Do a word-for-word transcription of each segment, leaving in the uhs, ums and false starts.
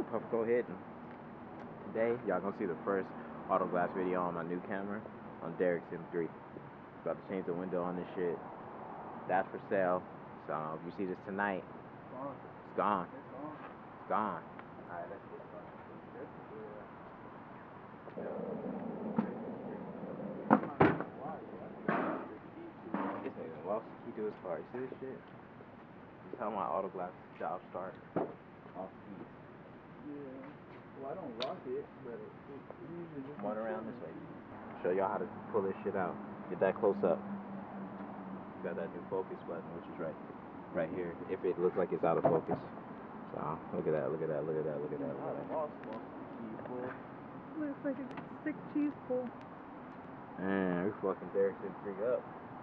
Puffco hitting. Today, y'all gonna see the first auto glass video on my new camera on Derek's M three. About to change the window on this shit. That's for sale. So if you see this tonight, it's gone. It's gone. Alright, let's get started. This nigga lost the key to his car. You see this shit? This is how my auto glass job start. Off keys. Yeah. Well, I don't lock it, but it, it usually just Come on around this way. Show y'all how to pull this shit out. Get that close up. Got that new focus button, which is right, right here. If it looks like it's out of focus. So look at that. Look at that. Look at that. Look at that. Look at that. lost most of the key pull. Looks like a sick cheese pull. Man, we fucking Derek's M three up.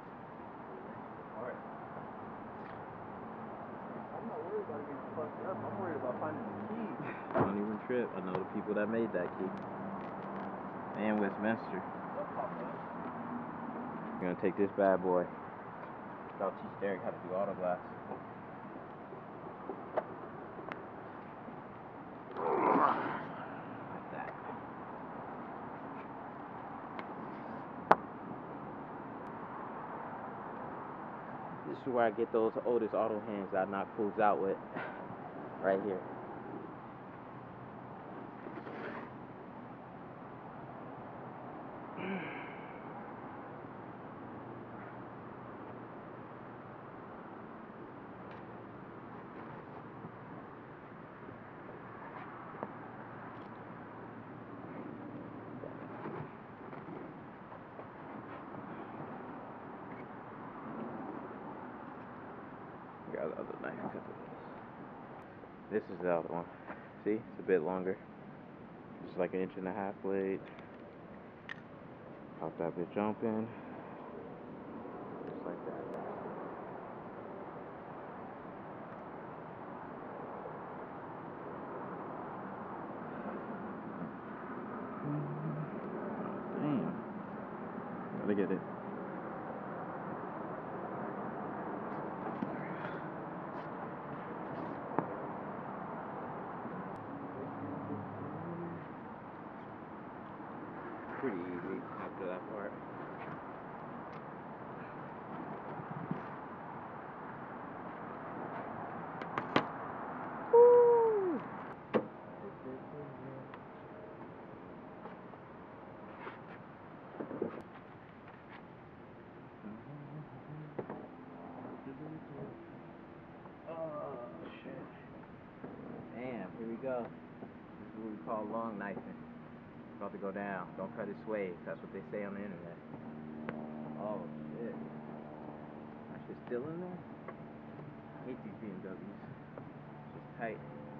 I'm not worried about getting fucked up. I'm worried about finding the key. Don't even trip. I know the people that made that key. And Westminster. We're gonna take this bad boy. I'll teach Derek how to do auto glass. Like that. This is where I get those Otis auto hands I knock fools out with. Right here. Got the other knife cut this. This is the other one. See, it's a bit longer. Just like an inch and a half blade. Pop that bitch open. Just like that. Damn. Gotta get it. Pretty easy after that part. Woo! Oh shit. Damn, here we go. This is what we call long knifing. About to go down. Don't cut his sway. That's what they say on the internet. Oh shit. That shit's still in there? I hate these B M Ws. It's just tight.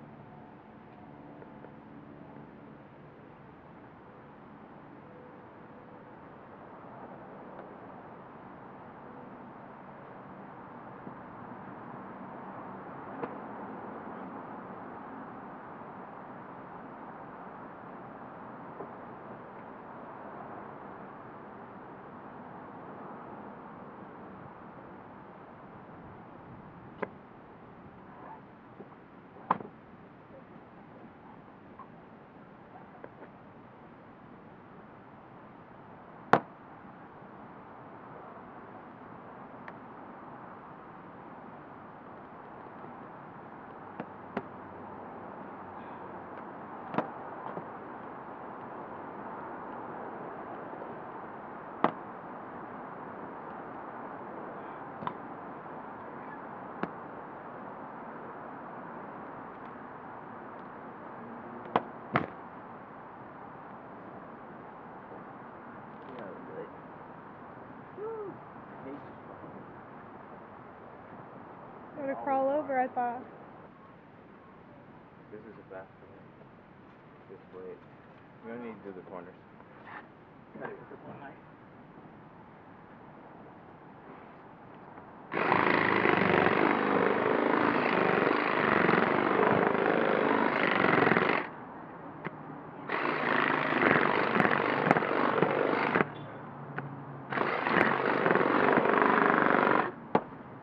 Go to crawl over, I thought. This is a faster one. This blade. We don't need to do the corners. Cut it with this one knife.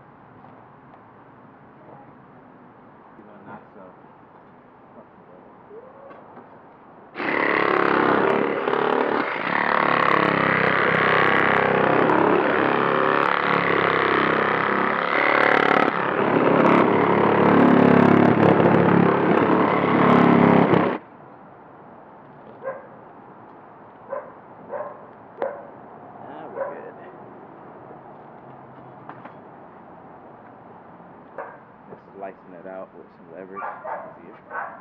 Not so. Slicing it out with some leverage. Easier.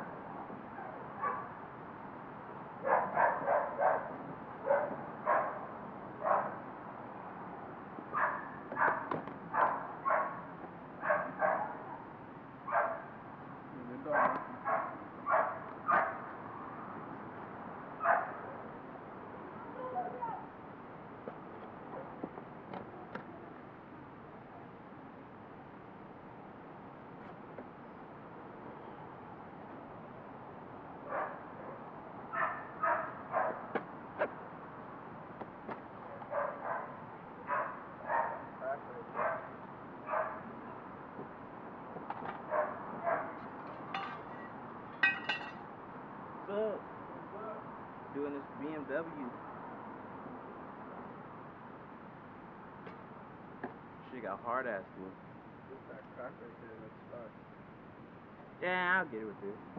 What's up? Doing this B M W. She got hard ass to it. That crack right there, that's stuck. Yeah, I'll get it with this.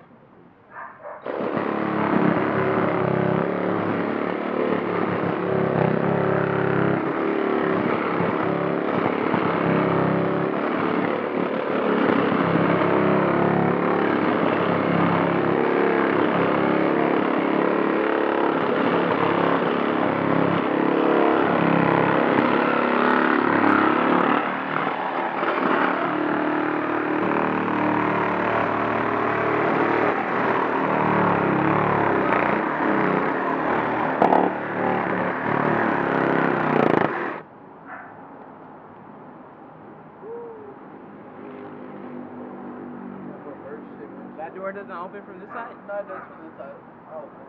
That door doesn't open from this side? No, it does from this side. Oh, okay.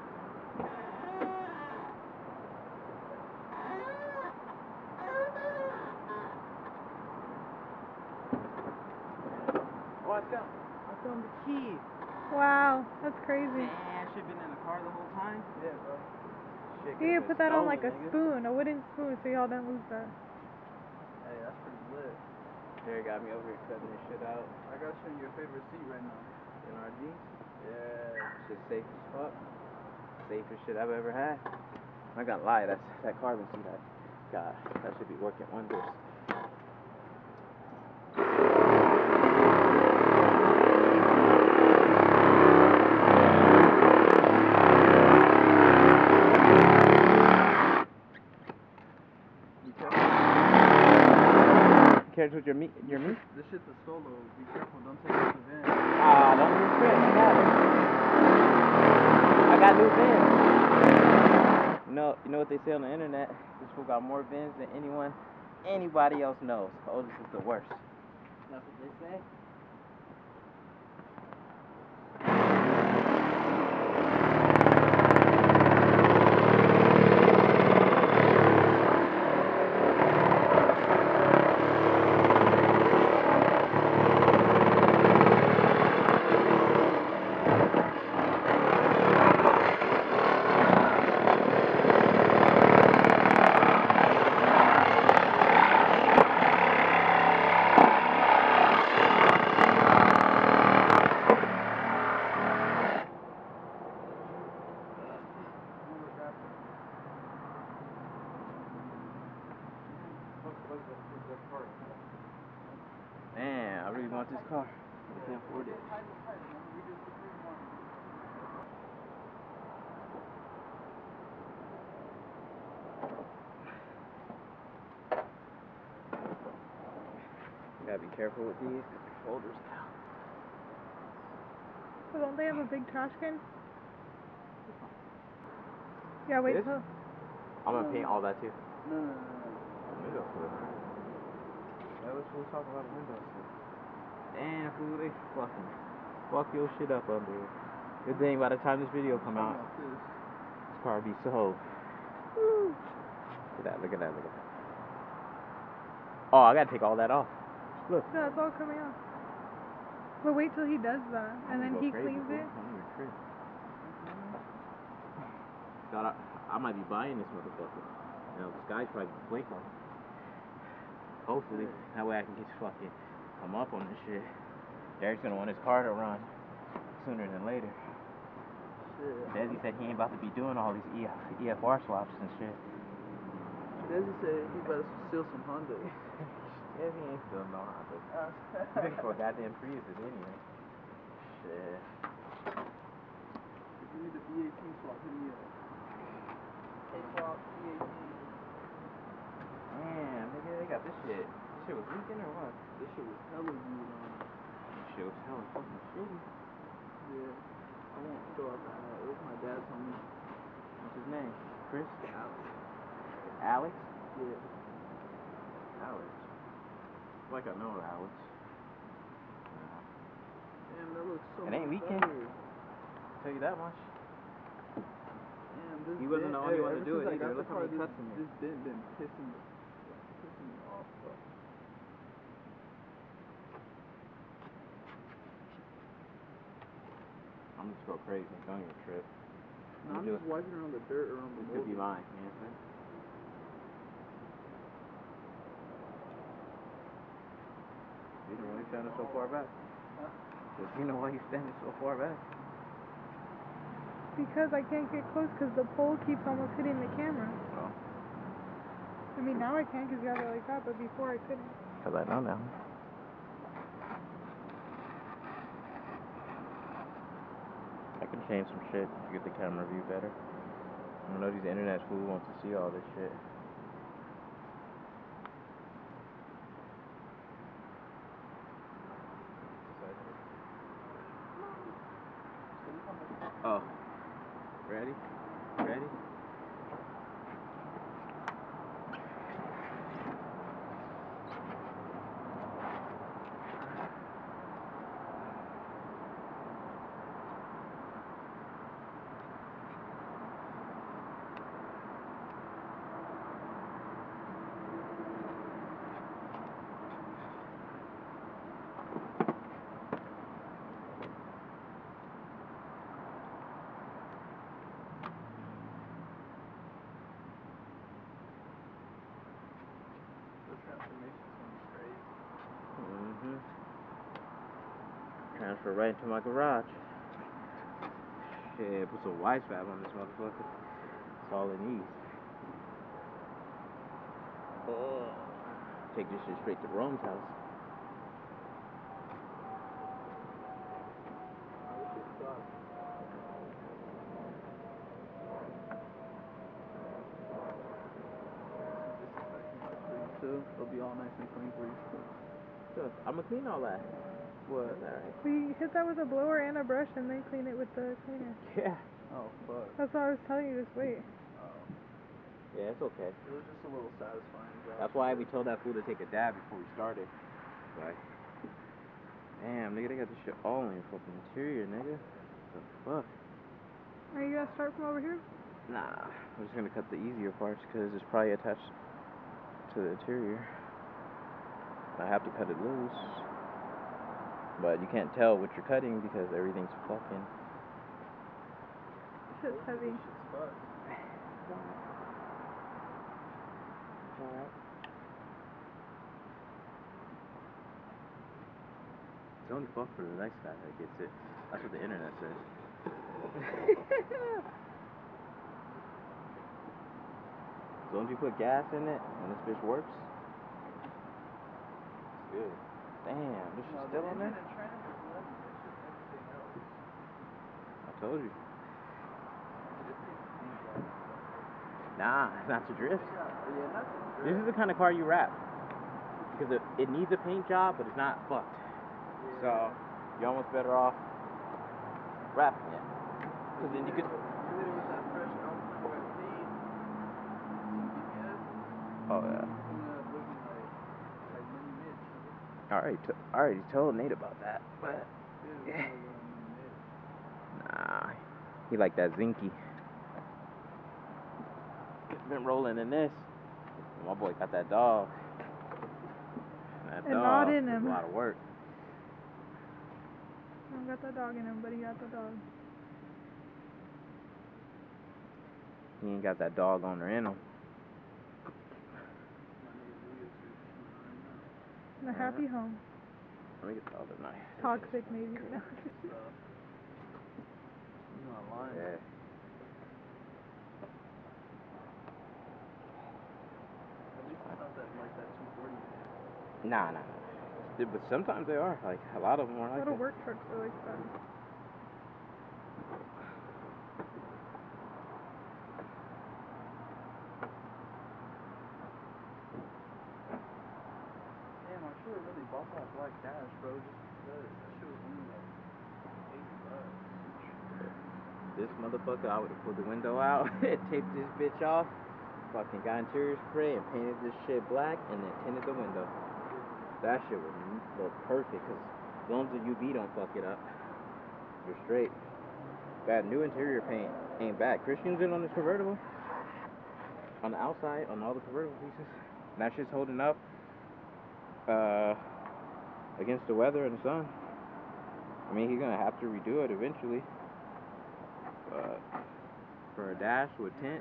Oh, I found, I found the key. Wow, that's crazy. Man, I should have been in the car the whole time. Yeah, bro. Shit, You could've could put been that on stolen, like a nigga. spoon, a wooden spoon, so y'all don't lose that. Hey, that's pretty lit. Jerry got me over here cutting this shit out. I got you in your favorite seat right now. In our G. Yeah. Shit safe as fuck. Safest shit I've ever had. I ain't gonna lie, that's that carbon seat. That, God, that should be working wonders. Cares with your meat, your meat? This shit's a solo. Be careful, don't take out the van. Ah, don't be scared. I got it. I got new vents. You know, you know what they say on the internet? This fool got more vents than anyone, anybody else knows. Otis is the worst. That's what they say. Man, I really want this car. I can't afford it. You gotta be careful with these folders now. So don't they have a big trash can? Yeah, wait This? till... I'm gonna paint all that too. No, no, no, no. Windowsill. Yeah, let's we'll talk about a windowsill. Damn, fool, they fucking fuck your shit up under here. Good thing by the time this video come out, This. this car will be sold. Woo. Look at that, look at that, look at that. Oh, I gotta take all that off. Look. No, it's all coming off. But wait till he does that, and then he cleans it. I'm gonna trip. God, I, I might be buying this motherfucker. You know, this guy's probably gonna flake on it. Hopefully, that way I can just fucking come up on this shit. Derek's gonna want his car to run sooner than later. Shit. Desi said he ain't about to be doing all these E F R swaps and shit. Desi said he better steal some Honda. Desi ain't still no Honda. He's looking for goddamn Priuses anyway. Shit. If you need a B eighteen swap, hit me up. K-swap, B eighteen. Damn, nigga, they got this shit. This shit was leaking or what? This shit was hella good on it. This shit was hella fucking shitty. Yeah. I won't throw out that. It was my dad's homie. What's his name? Chris? Alex. Alex? Yeah. Alex. Like I know Alex. Damn, that looks so It ain't much leaking. better. Tell you that much. Damn, this He wasn't dent, the only hey, one to ever do since it I got either. the Look how car, many this, cuts in it. this dent been pissing, pissing me off, bro. I'm just go crazy. Don't even trip. No, I'm do just it. wiping around the dirt around the This could be mold. mine. You know what I'm saying? You know why he's standing so far back? Huh? Does he know why he's standing so far back? Because I can't get close because the pole keeps almost hitting the camera. Well, I mean, now I can because you have it like that, but before I couldn't. because I know now. I can change some shit to get the camera view better. I know these internet fools want to see all this shit. Oh. Ready? Ready? Mm-hmm. Transfer right into my garage. Shit, put some wide fab on this motherfucker. That's all it needs. Oh. Take this shit straight to Rome's house. It'll be all nice and clean for you. Good. I'm gonna clean all that. What? That's alright. We hit that with a blower and a brush and then clean it with the cleaner. Yeah. Oh, fuck. That's what I was telling you, just wait. Oh. Yeah, it's okay. It was just a little satisfying job. That's why we told that fool to take a dab before we started. Like, damn, nigga, they got this shit all in your fucking interior, nigga. What the fuck? Are you gonna start from over here? Nah, I'm just gonna cut the easier parts because it's probably attached to the interior. I have to cut it loose. But you can't tell what you're cutting because everything's fucking... Shit's heavy. Shit's fucked. Alright. It's only fuck for the next guy that gets it. That's what the internet says. So once you put gas in it and this bitch works, it's good. Damn, this shit's No, still the on there? engine and trans is nothing. It's just everything else. I told you. This thing's paint job. Nah, not to drift. Yeah, yeah, not to This is the kind of car you wrap. Because it, it needs a paint job, but it's not fucked. Yeah. So, you're almost better off wrapping it. Because then you could... You hit it with that fresh Alpine wet paint, some G P S. Oh, yeah. It's gonna end up looking like, like Money Mitch. I already, t- I already told Nate about that, but... Dude, Yeah. it's gonna look like Money Mitch. Nah, he like that zinky. Been rolling in this. My boy got that dog. That And dog not in is him. a lot of work. don't got the dog in him, but he got the dog. He ain't got that dog owner in him. In a happy home. Let me get the other knife. Toxic, maybe. No. You're not lying. Yeah. At least it's not that like that two forty. Nah, nah, nah. Yeah, but sometimes they are. Like, a lot of them are A like lot of that. work trucks are like that. Damn, I should have really bought that black dash, bro, just because that shit was only like eighty bucks. This motherfucker, I would have pulled the window out, taped this bitch off, fucking got interior spray and painted this shit black, and then tinted the window. That shit would look perfect, because as long as the U V don't fuck it up, you're straight. Got new interior paint, ain't bad. Christian's in on this convertible. On the outside, on all the convertible pieces. And that shit's holding up uh, against the weather and the sun. I mean, he's gonna have to redo it eventually. But for a dash with tint,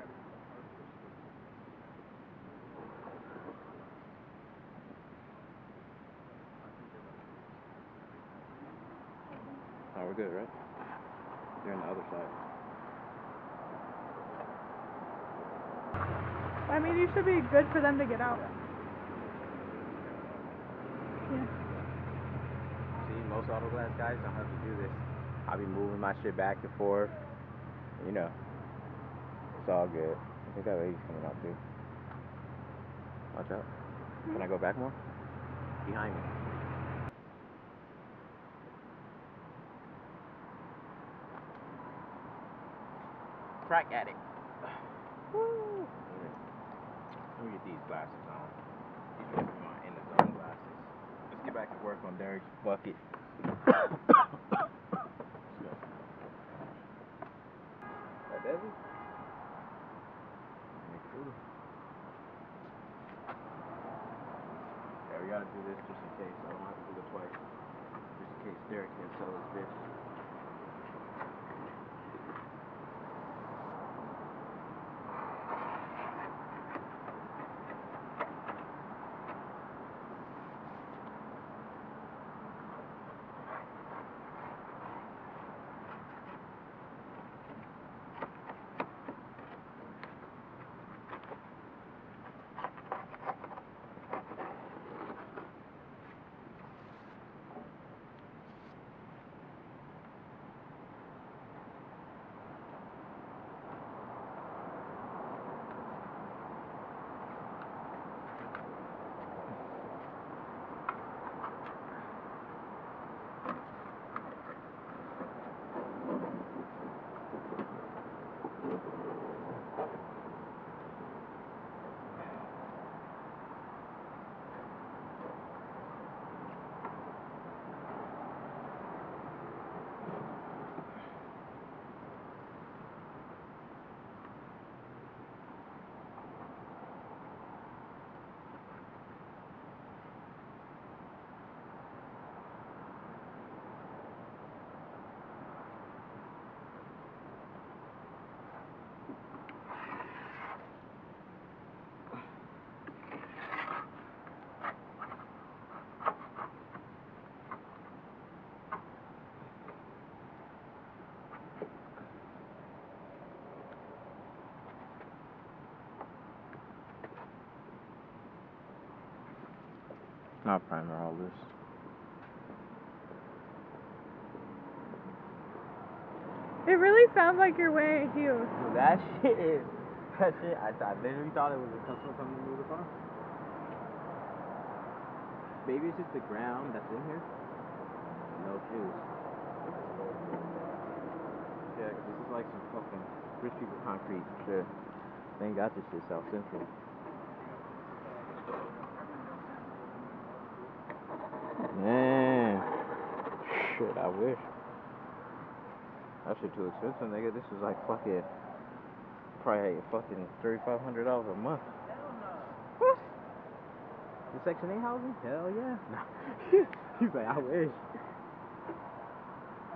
oh, we're good, right? They're on the other side. I mean, you should be good for them to get out. Yeah. See, most auto glass guys don't have to do this. I'll be moving my shit back and forth. You know, it's all good. I think that lady's coming out too. Watch out. Can I go back more? Behind me. Crack addict. Woo! Let me get these glasses on. These are my in the zone glasses. Let's get back to work on Derek's bucket. That Desi? Yeah, we gotta do this just in case. I don't have to do it twice. Just in case Derek can't sell his bitch. Not primer all this. It really sounds like you're wearing heels. So that shit is, that shit, I, I literally thought it was a customer coming to move the car. Maybe it's just the ground that's in here. No shoes. Yeah, 'cause this is like some fucking rich people concrete shit. They ain't got this shit South Central. Man, shit, I wish. That shit too expensive, nigga. This is like fucking, probably fucking thirty-five hundred dollars a month. Hell no. What? The Section eight housing? Hell yeah. Nah. He's like, I wish.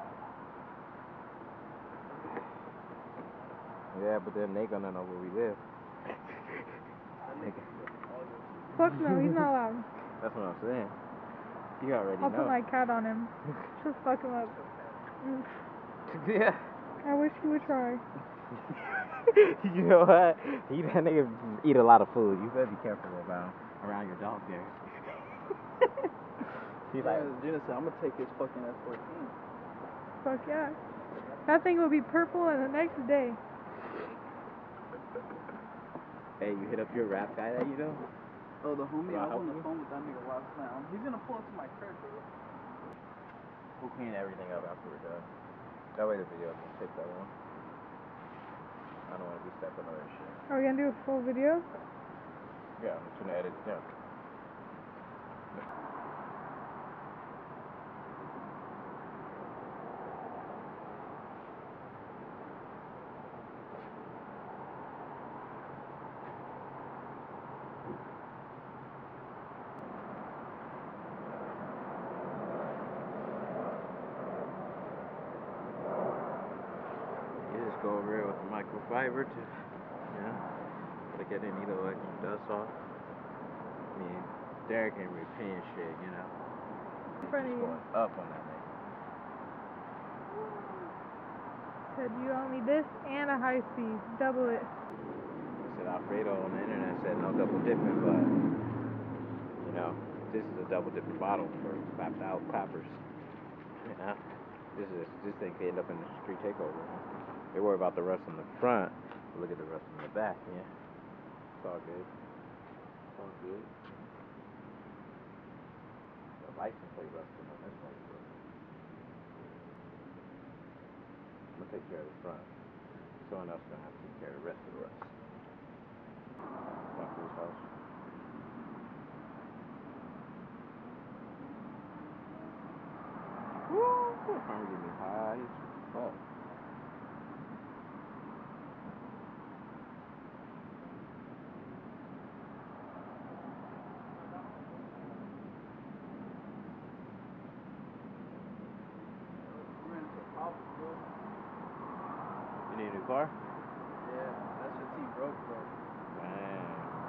Yeah, but then they gonna know where we live. Fuck no, he's not allowed. That's what I'm saying. You already I'll know. put my cat on him. Just fuck him up. Yeah. I wish he would try. You know what? He that nigga eat a lot of food. You better be careful about around your dog there. He's Yeah, like, Gina said, I'm gonna take his fucking S fourteen. Fuck yeah. That thing will be purple in the next day. hey, you hit up your rap guy that you know? Oh, the homie, Will I I was help on the you? phone with that nigga last night. Um, he's gonna pull up to my crib, bro. We'll clean everything up after we're done. That way the video doesn't take that long. I don't want to be stepping on that shit. Are we gonna do a full video? Yeah, I'm just gonna edit it down. You just go over it with the microfiber to, you know, to get any of the extra dust off. I mean, Derek ain't really paying shit, you know. He's Funny. just going up on that nigga. Said you owe me this and a high speed. Double it. Said Alfredo on the internet said no double dipping, but you know, this is a double dipping bottle for clapped out clappers. You know, this is this thing could end up in the street takeover. They worry about the rust in the front, but look at the rust in the back. Yeah, it's all good. It's all good. The license plate rusted on this one. I'm gonna take care of the front. Someone else gonna have to take care of the rest of the rest. Back to his house. Woo! It's trying to get me high as fuck. We ran into a problem, bro. You need a new car? Yeah, that shit team broke, bro. Man.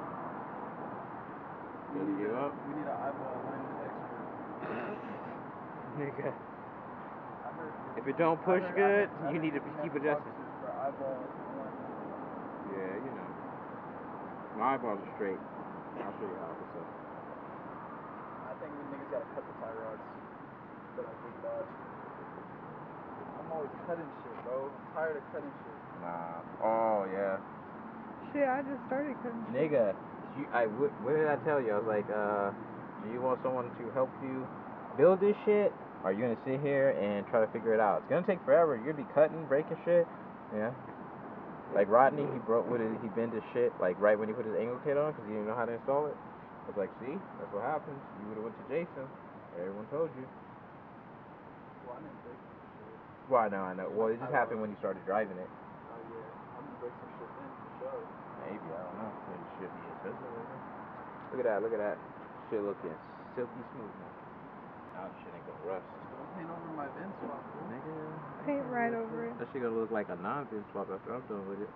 We Gotta need give a- up? We need an eyeball alignment expert. Nigga. I heard, If it don't I push heard- I good, heard- I you heard need to you keep have adjusting. boxes for eyeball alignment. Yeah, you know. My eyeballs are straight. I'll show you how. What's up? I think we niggas gotta cut the tie rods. But I think Dodge. I'm always cutting shit, bro. I'm tired of cutting shit. Nah. Oh, yeah. Shit, I just started cutting shit. Nigga, you, I, what, what did I tell you? I was like, uh, do you want someone to help you build this shit? Or are you gonna sit here and try to figure it out? It's gonna take forever. You're gonna be cutting, breaking shit. Yeah. Like Rodney, he broke, what did he bend his shit, like right when he put his angle kit on, because he didn't know how to install it. I was like, see, that's what happens. You would have went to Jason. Everyone told you. Well, I didn't break some shit. Well, I know, I know. Well, it just happened when you started driving it. Oh, yeah. I'm gonna break some shit then, for sure. Maybe, I don't know. It should be expensive. Look at that, look at that. Shit looking silky smooth now. Now this shit ain't gonna rust. Don't paint over my vent swap, bro. Nigga. Paint right over it. That shit gonna look like a non-bin swap after I'm done with it.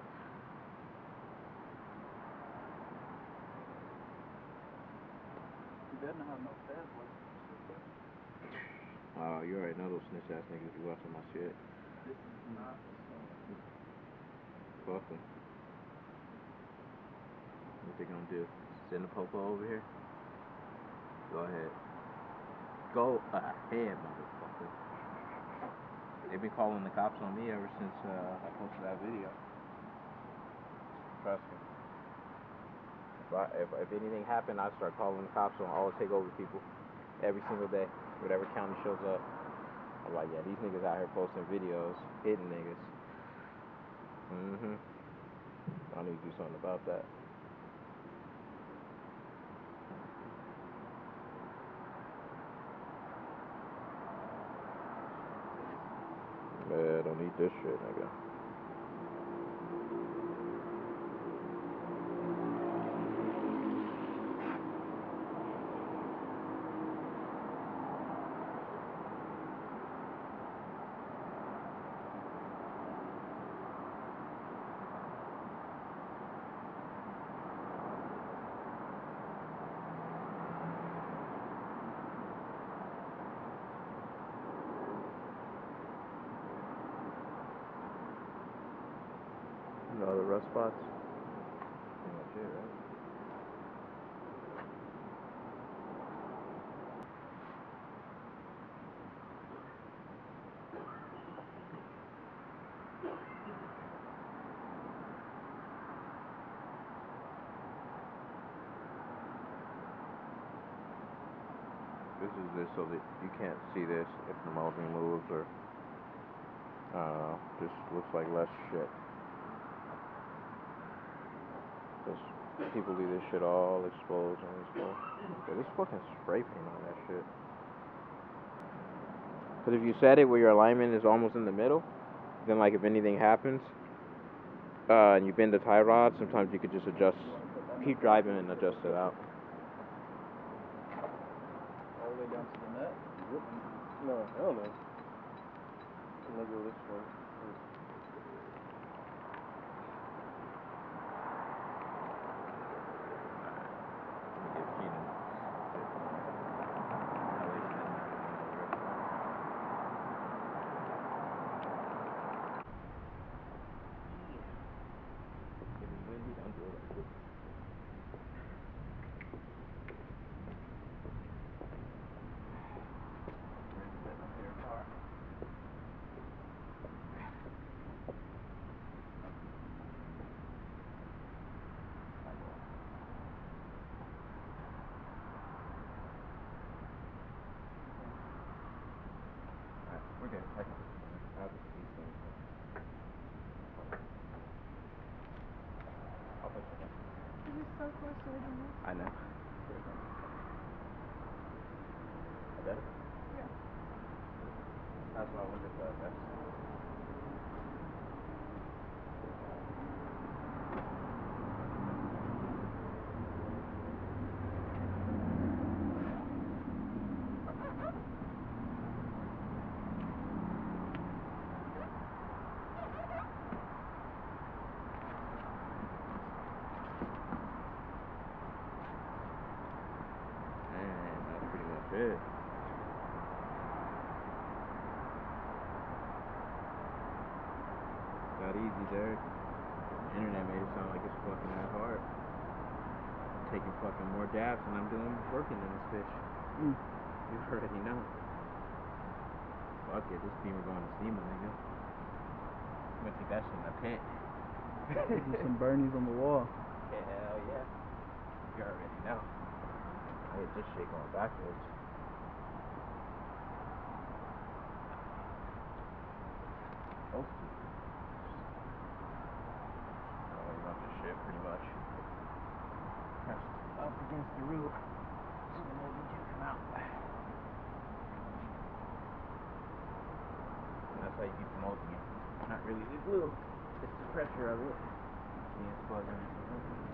You better not have no fast lights. Oh, you already know those snitch ass niggas be watching my shit. This is not the song. Fuck them. What they gonna do? Send the popo over here? Go ahead. Go ahead, motherfucker. They've been calling the cops on me ever since uh, I posted that video. Trust me. If, I, if, if anything happened, I'd start calling the cops on all the takeover people every single day. Whatever county shows up. I'm like, yeah, these niggas out here posting videos, hitting niggas. Mm-hmm. I need to do something about that. Yeah, don't need this shit, nigga. rust spots. Pretty much it, right? This is this so that you can't see this if the molding moves or uh, just looks like less shit. Because people leave this shit all exposed on this stuff. Yeah, this fucking spray paint on that shit. Because if you set it where your alignment is almost in the middle, then like if anything happens, uh, and you bend the tie rod, sometimes you could just adjust, keep driving and adjust it out. All the way down to the net? Yep. No, hell no. I'm gonna go this way. We're good. I can I'll just keep things. I'll put it in. This is so close to hitting me. I know. I bet. Yeah. That's why I wonder if uh, that's. Shit. Not easy, Derek. The internet made it sound like it's fucking that hard. I'm taking fucking more dabs than I'm doing working in this bitch. Mm. You already know. Fuck it, this beamer going to SEMA, nigga. I'm gonna take that shit in the pit. Do some burnies on the wall. Hell yeah. You already know. I hate this shit going backwards. Supposed to. Oh, you want this shit pretty much. Pressed up against the roof so the molding can come out. And that's how you keep the molding in. It's not really the glue, it's the pressure of it. Being exposed in it.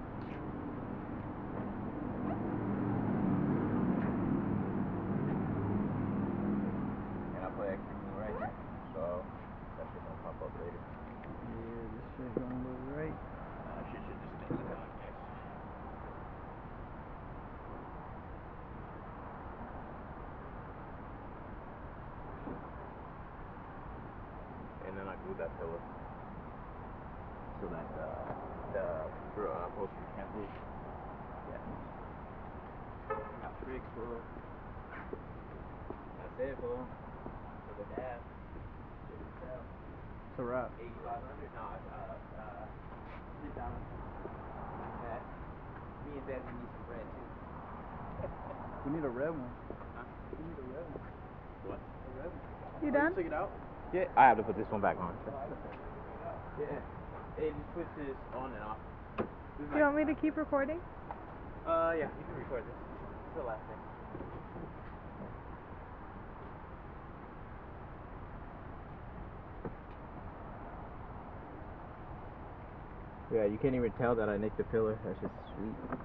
And I'll put extra glue right there. So that shit don't pop up later. Yeah, this shit gonna look right. Nah, shit should just stay looking like this. And then I glue that pillar so that uh, the uh, upholstery can't move. Yeah. I got tricks, fool. That's it, fool. For the dab. Check this out. It's a wrap. eighty-five hundred? No, it's uh, uh, three thousand. Yeah. Me and Dad, we need some bread too. We need a red one. Huh? We need a red one. What? A red one. You Oh, done? You took it out? Yeah, I have to put this one back on. Yeah. It just puts this on and off. This is You want like- me to keep recording? Uh, yeah, you can record this. It's the last thing. Yeah, you can't even tell that I nicked the pillar. That's just sweet.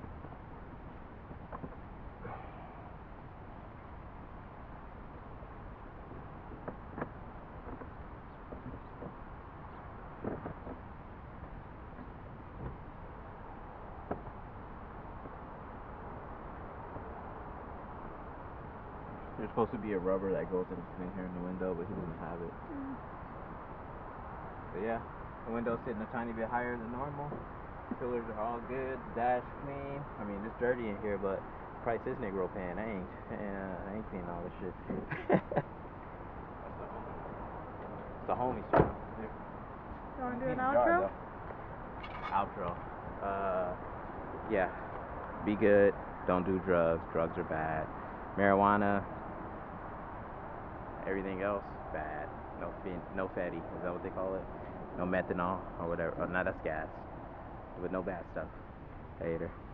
There's supposed to be a rubber that goes in between here and the window, but he doesn't have it. Mm. But yeah, The windows sitting a tiny bit higher than normal. Pillars are all good. Dash clean. I mean, it's dirty in here, but price this Negro paying. I ain't, uh, I ain't clean all this shit. It's the homie shit. You wanna do an outro? Outro. Uh, yeah. Be good. Don't do drugs. Drugs are bad. Marijuana. Everything else bad. No fin, no fatty. Is that what they call it? No methanol or whatever. Oh, no, that's gas. But no bad stuff. Later.